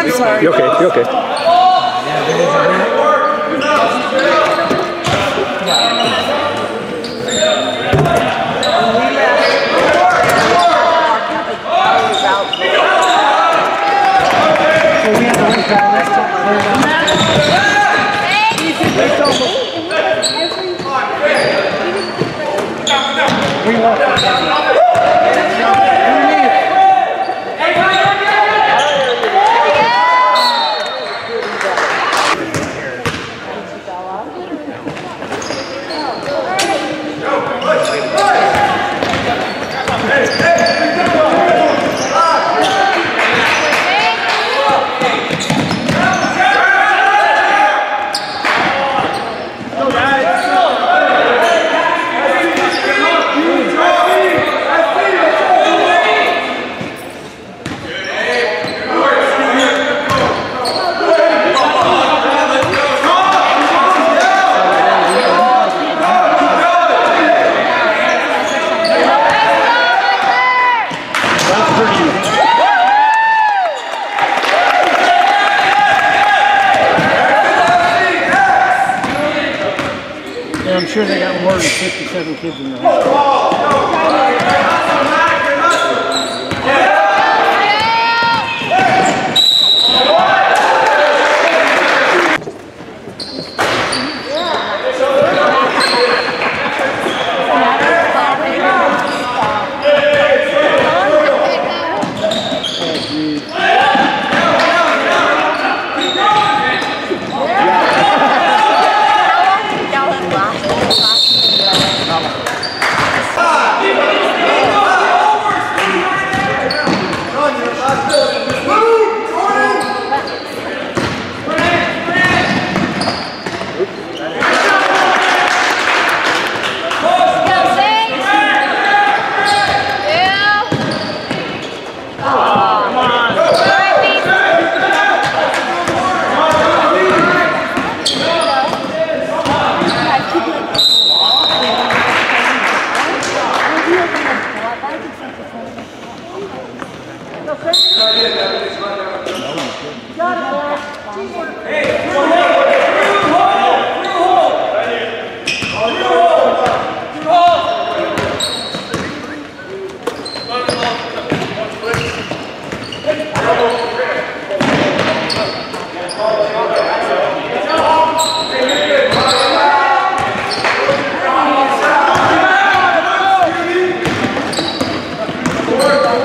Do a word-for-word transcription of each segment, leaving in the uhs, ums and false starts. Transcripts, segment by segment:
I'm sorry. You're okay, you're okay. Well, we had to wait for the rest of the We walked. I'm sure they got more than fifty-seven kids in the house.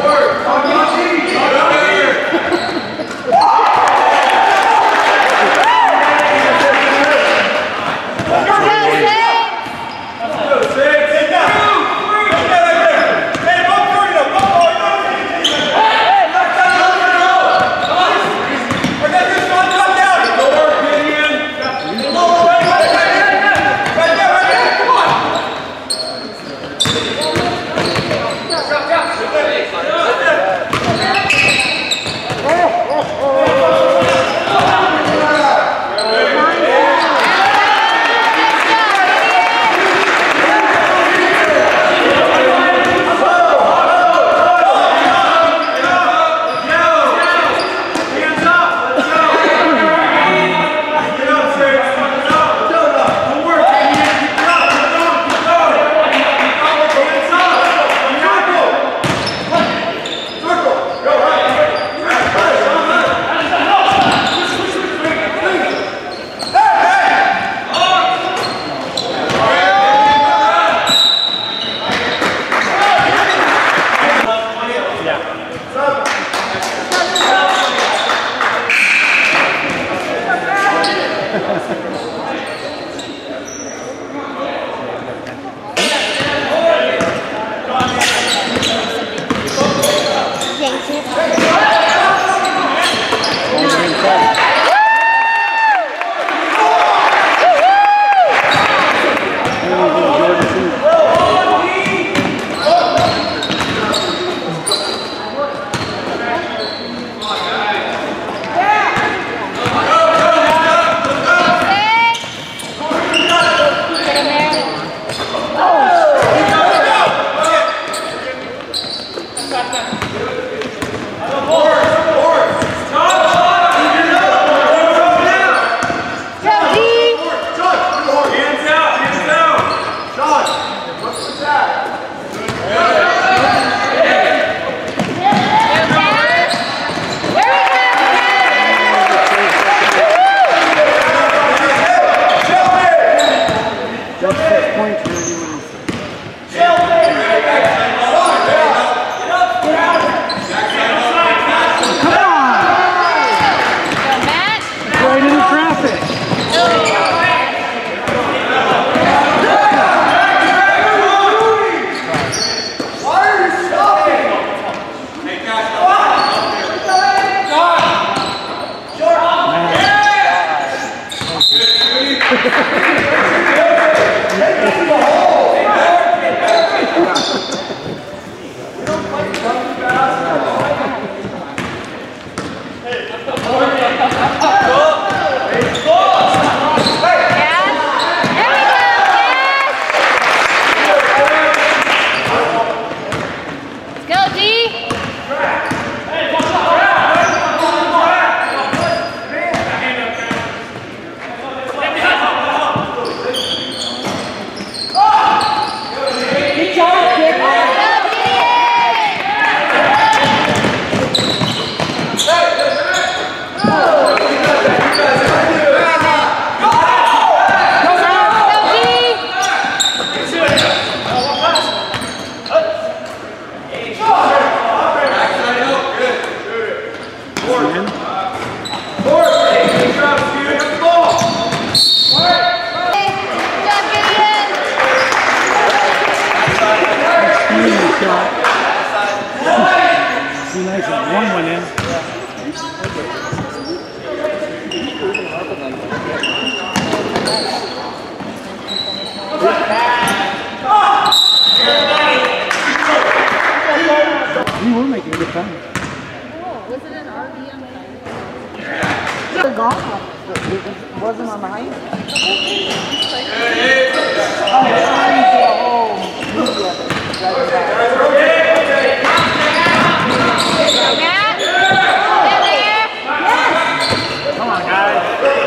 Work, work, One went in. You were making a good time. Oh, was it an R V on the The golf it wasn't on the height? The whole thing was just like oh, trying to get a whole movie of it. Matt? Get there? Yes! Come on, guys.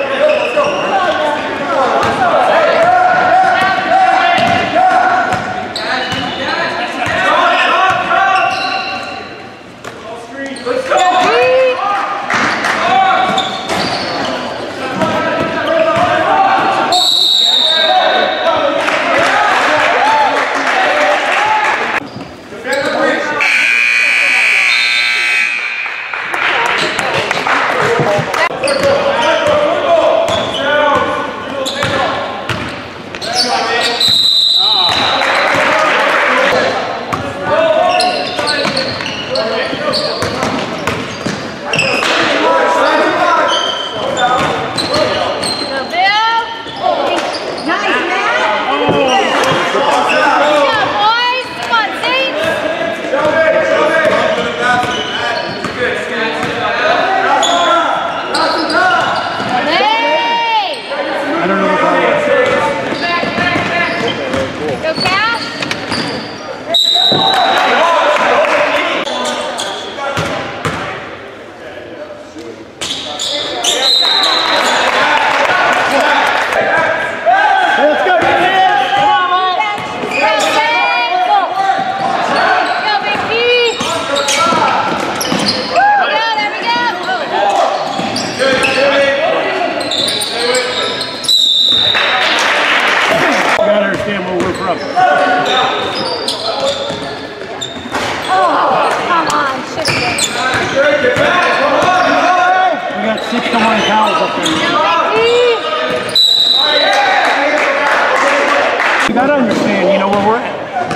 You gotta understand, you know where we're at.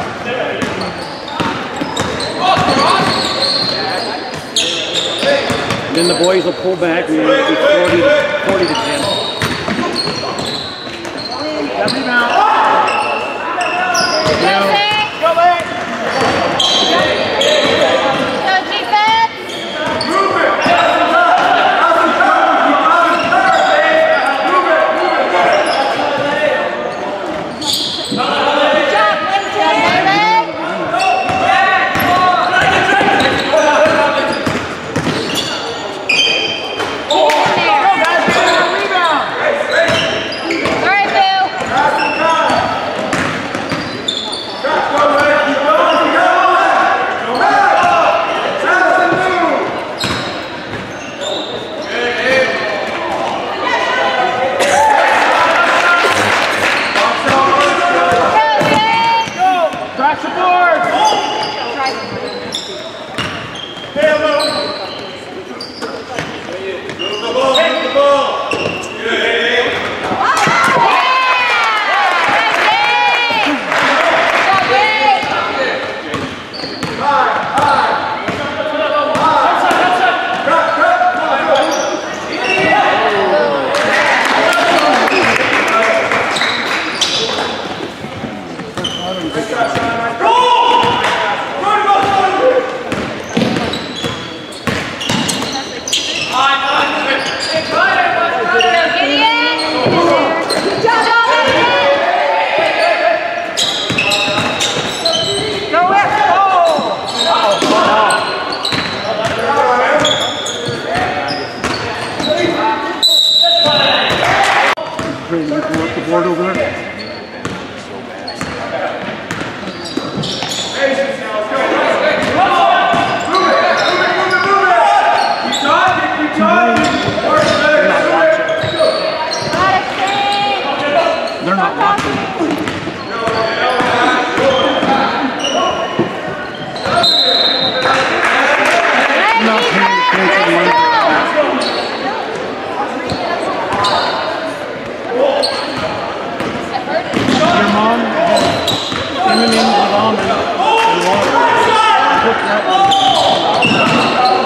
And then the boys will pull back and it'll be forty to, forty to ten. That rebound. Go back. Go defense. Ready to pull up the board over there? They're not watching. They're not paying attention. Your mom has M and M's with almond and water.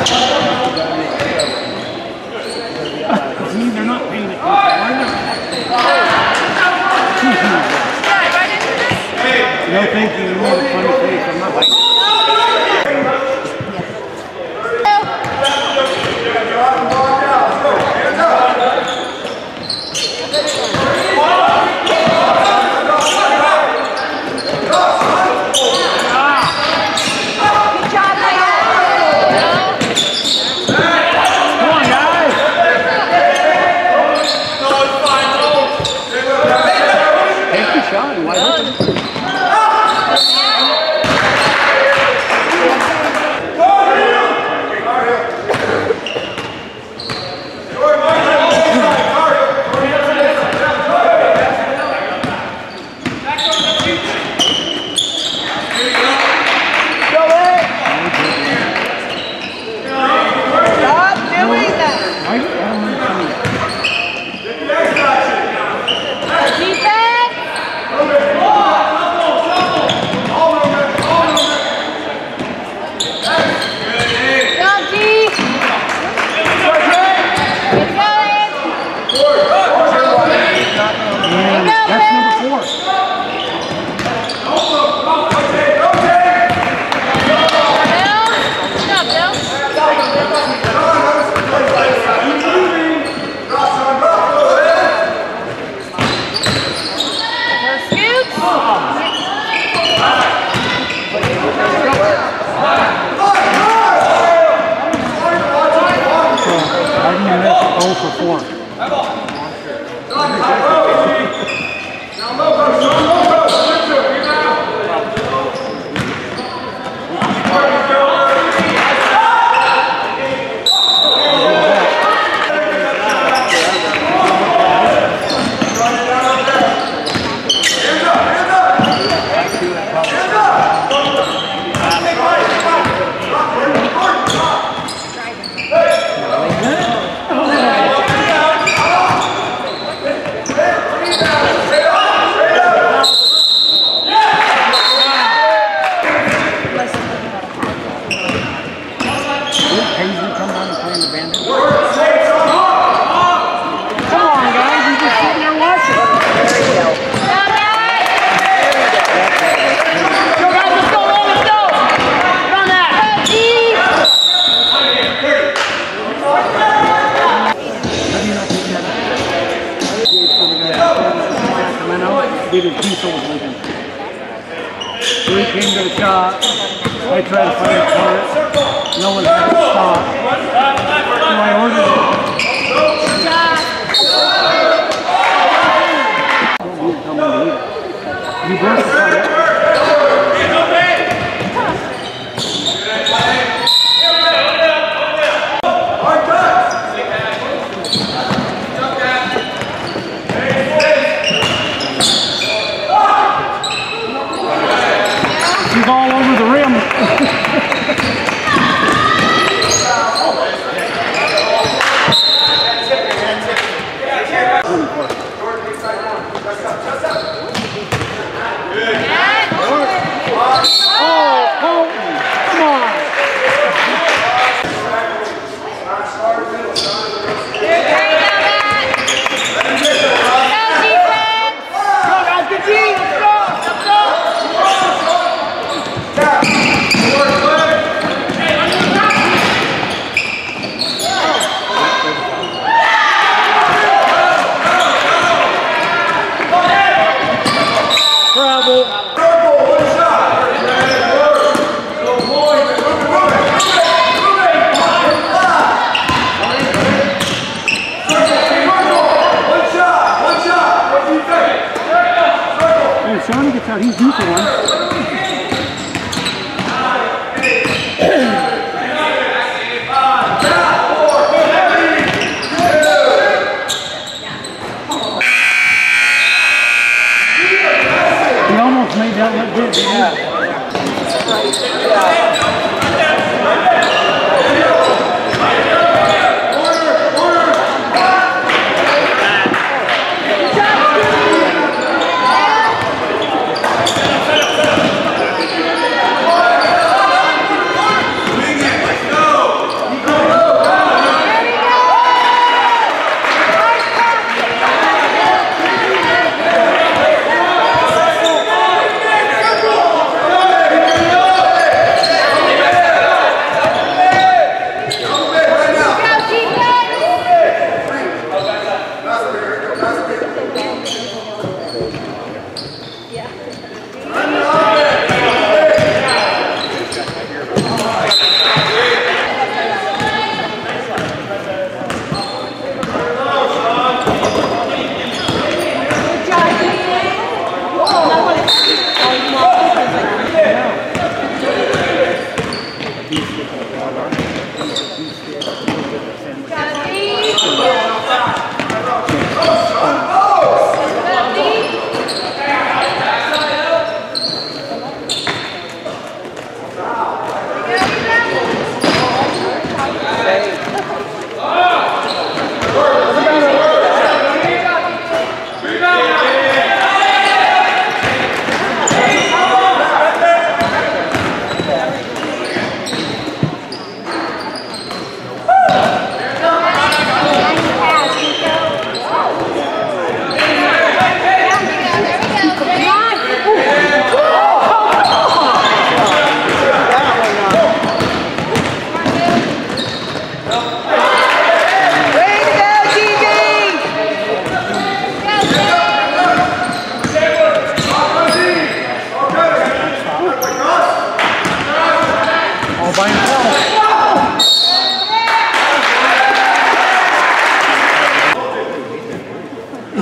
See, they're not paying attention. Why not? No, thank you. You made a funny face. I'm not like. David Kiesel was leaving. So he came to the shop. I tried to find a part. No one had it stopped. So I ordered it. You broke the part. She's all over the rim. Good.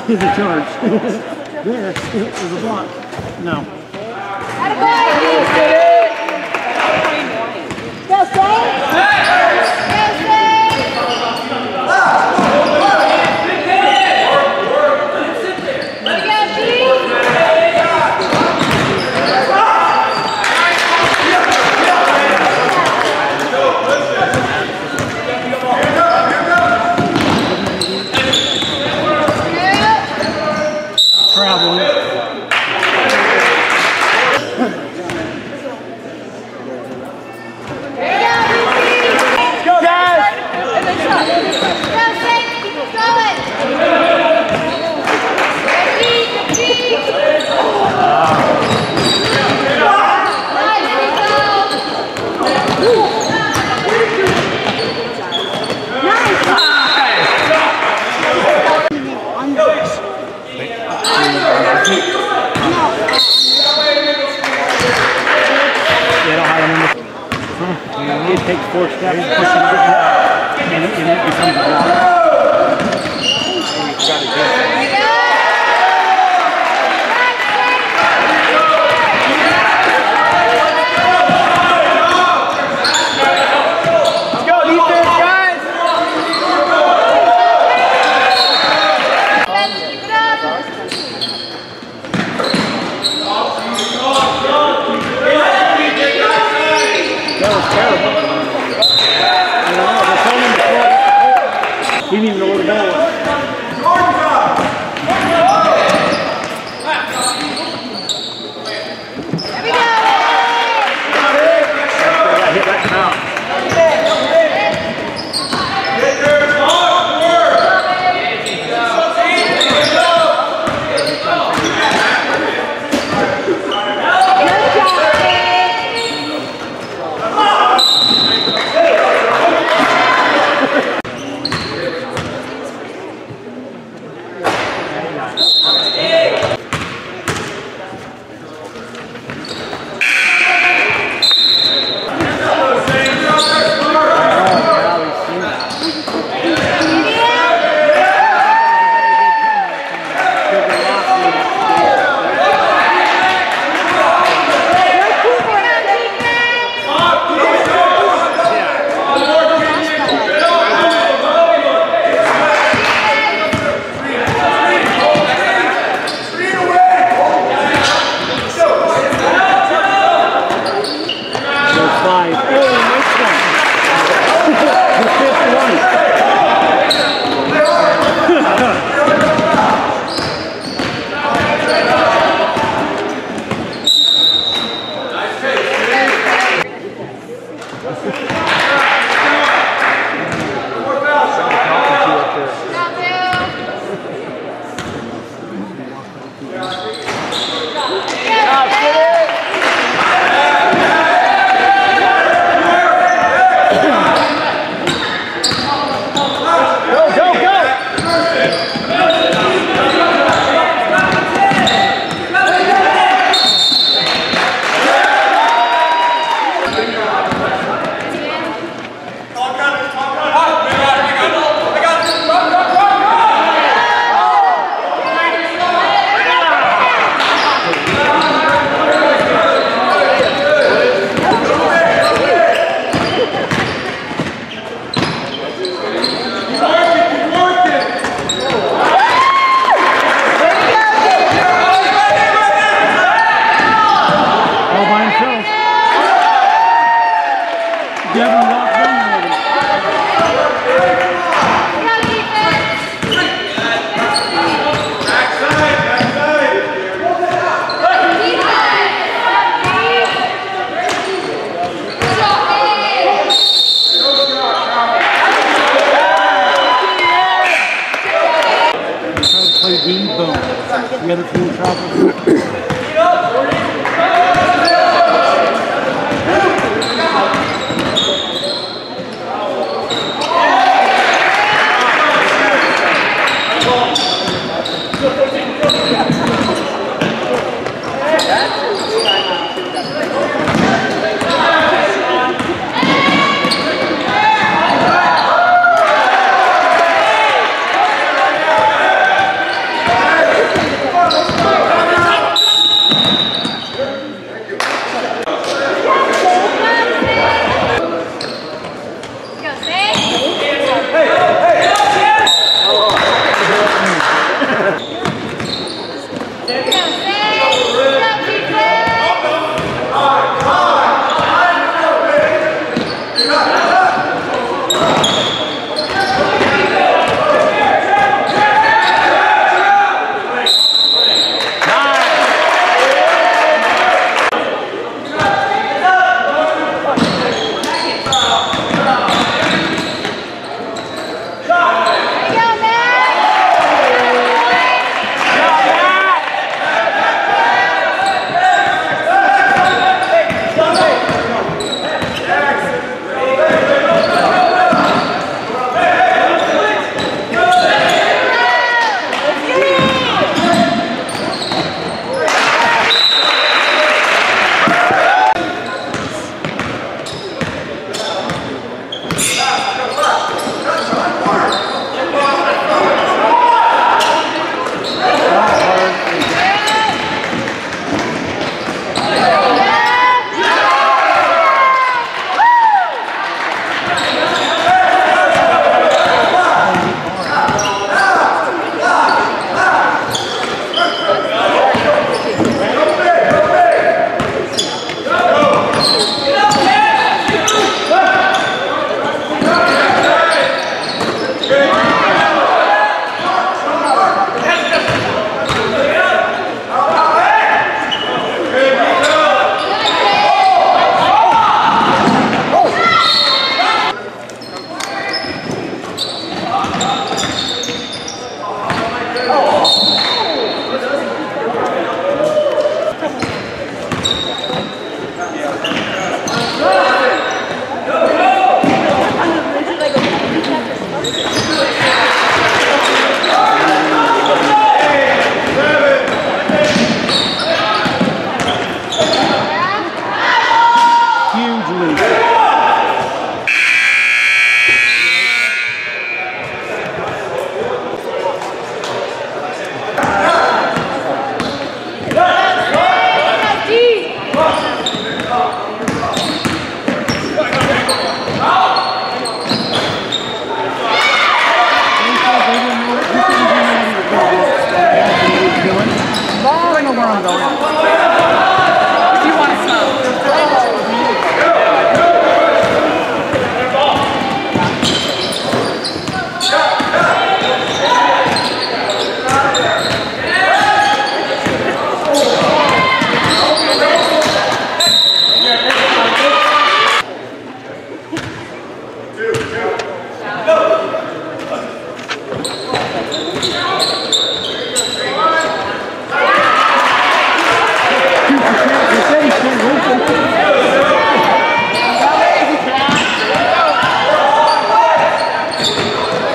is a charge. This is a block. No. Go, Stay! It takes four steps, pushing it down, and it, and it becomes a block. Let's go, defense, guys! Keep it up! That was terrible. He didn't even know where the ball was. There we go! I hit that foul. The other team travels.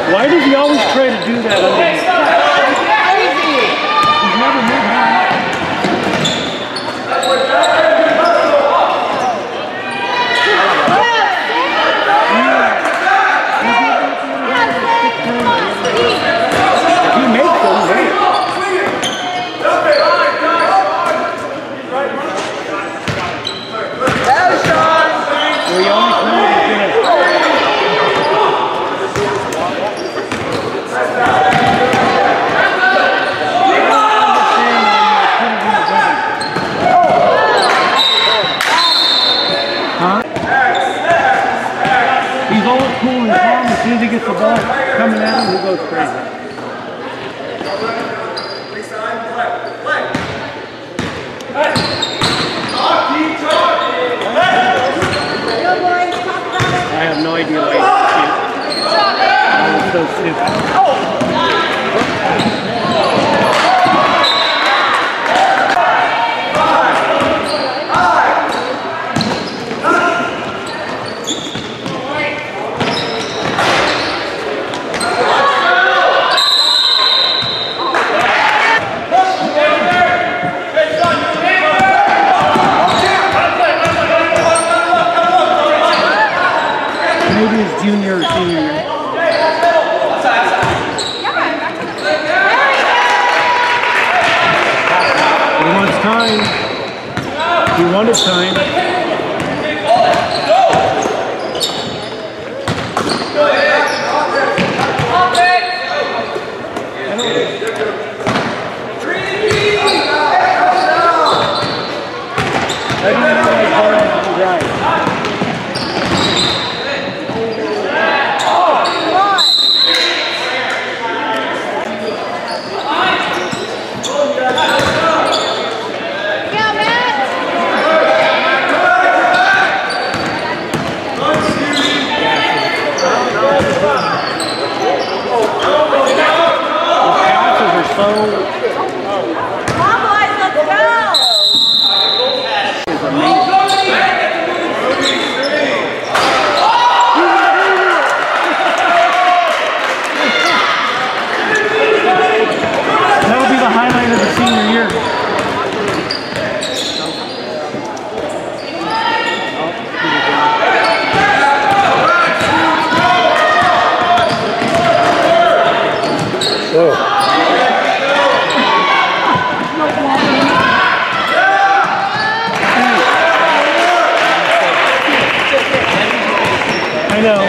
Why does he always try to do that? He's never moved on. He makes them, right? Well, he only comes to finish. Huh? He's always cool and calm. As soon as he gets the ball coming at him, he goes crazy. I have no idea why he's so stupid. That was so maybe his junior or senior year. He wants time. He wanted time. I didn't know how hard it was right. I know.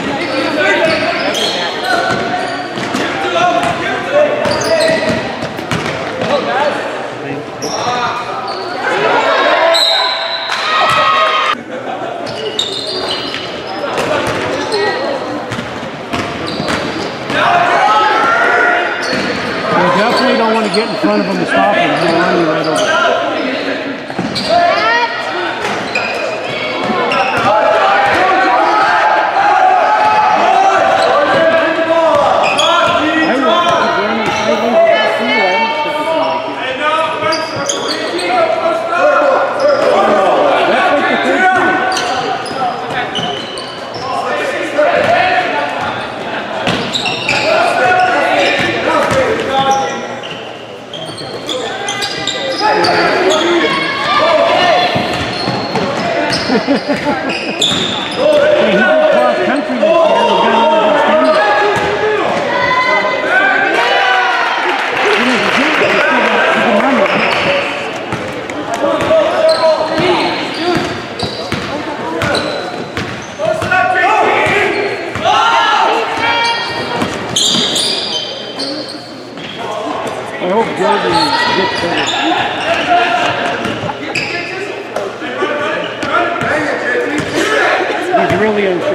You definitely don't want to get in front of him and stop him. He'll run you right over. Hey, he did cross country this year. He's going to I hope Jordan gets better. He's really unfair.